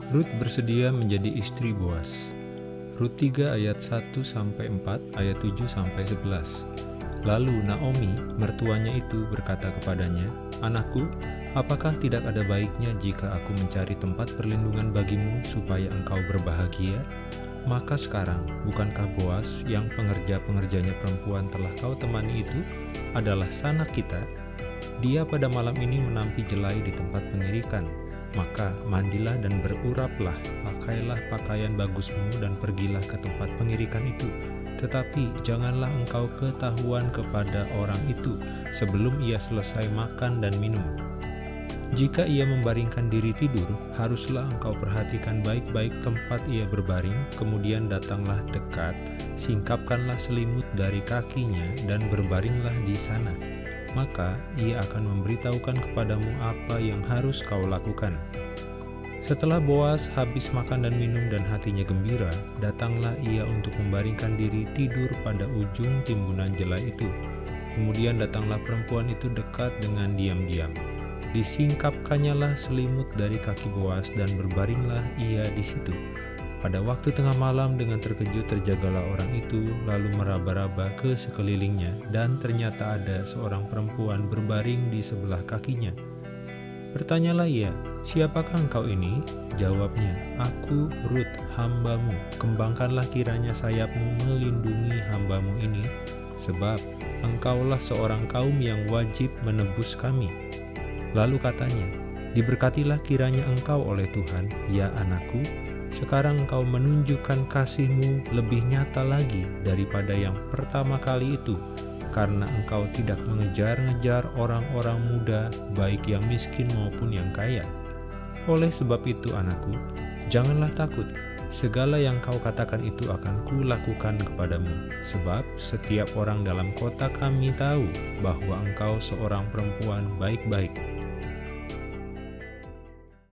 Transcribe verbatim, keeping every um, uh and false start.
Rut bersedia menjadi istri Boas. Rut tiga ayat satu sampai empat, ayat tujuh sampai sebelas. Lalu Naomi, mertuanya itu berkata kepadanya, "Anakku, apakah tidak ada baiknya jika aku mencari tempat perlindungan bagimu supaya engkau berbahagia? Maka sekarang, bukankah Boas yang pengerja-pengerjanya perempuan telah kau temani itu adalah sanak kita? Dia pada malam ini menampi jelai di tempat pengirikan. Maka mandilah dan beruraplah, pakailah pakaian bagusmu dan pergilah ke tempat pengirikan itu. Tetapi janganlah engkau ketahuan kepada orang itu sebelum ia selesai makan dan minum. Jika ia membaringkan diri tidur, haruslah engkau perhatikan baik-baik tempat ia berbaring, kemudian datanglah dekat, singkapkanlah selimut dari kakinya dan berbaringlah di sana. Maka ia akan memberitahukan kepadamu apa yang harus kau lakukan." Setelah Boas habis makan dan minum dan hatinya gembira, datanglah ia untuk membaringkan diri tidur pada ujung timbunan jelai itu. Kemudian datanglah perempuan itu dekat dengan diam-diam. Disingkapkannyalah selimut dari kaki Boas dan berbaringlah ia di situ. Pada waktu tengah malam dengan terkejut terjagalah orang itu, lalu meraba-raba ke sekelilingnya, dan ternyata ada seorang perempuan berbaring di sebelah kakinya. Bertanyalah ia, "Siapakah engkau ini?" Jawabnya, "Aku Rut, hambamu. Kembangkanlah kiranya sayapmu melindungi hambamu ini, sebab engkaulah seorang kaum yang wajib menebus kami." Lalu katanya, "Diberkatilah kiranya engkau oleh Tuhan, ya anakku. Sekarang engkau menunjukkan kasih-Mu lebih nyata lagi daripada yang pertama kali itu, karena engkau tidak mengejar-ngejar orang-orang muda, baik yang miskin maupun yang kaya. Oleh sebab itu, anakku, janganlah takut. Segala yang kau katakan itu akan kulakukan kepadamu, sebab setiap orang dalam kota kami tahu bahwa engkau seorang perempuan baik-baik.